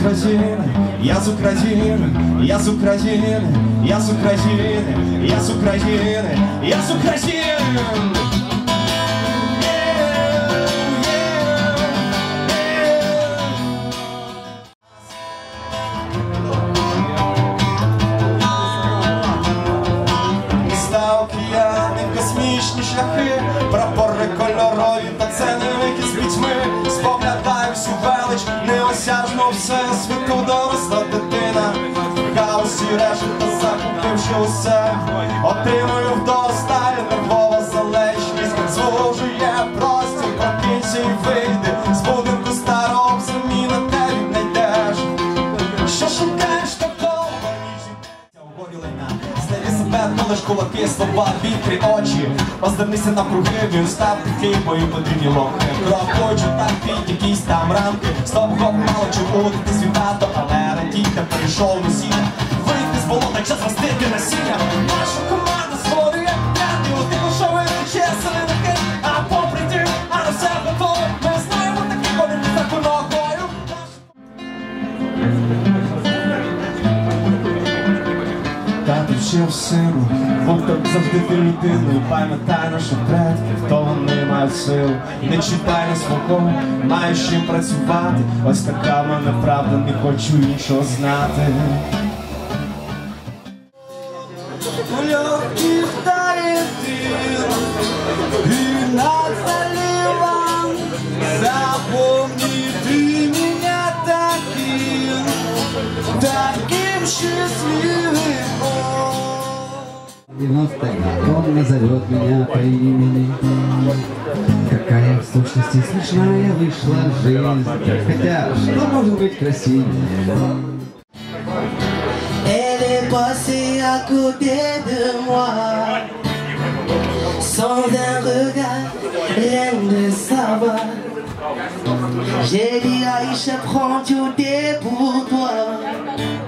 Украины, я с Украины, я с Украины, я с Украины, я с Украины, я с Украины. Космічні шляхи, прапори кольорові, та це не вихід з пітьми. Споглядаю всю велич, неосяжно всесвіту, доросла дитина. В хаосі решета, закупивши усе, отримую вдосталь, нервова залежність звужує простір, прокинься і вийди з будинку старого, в землі на те віднайдеш. Що шукаєш такого? Лиш кулаки, слова, вітрі, очі. Озирнися навкруги, він став такий, бої потрібні локи. Крокуючи так під якісь там рамки. Стоп-гоп, мало чого улетити світато, але радійте, перейшов носіння. Вийти з болота, час ростити насіння. Наша команда створює радіо, ти пошовує чесно не такий, а попри ті, а на все готове. Ми знаємо такі, коли ти таку ногою. Тато вчив сину, будь так завжди ти людиною. Пам'ятай наших предків, то вони мають силу. Не читай на свого, маєш чим працювати. Ось така в мене правда, не хочу іншого знати. У легких тает дым, и над заливом запомни ты меня таким, таким счастливым. 90-й он назовет меня по имени. Какая в сущности смешная вышла жизнь. Хотя, что может быть красивее? Elle est passée à côté de moi, sans un regard, rien de savoir. J'ai dit Aïcha, prends tout pour toi.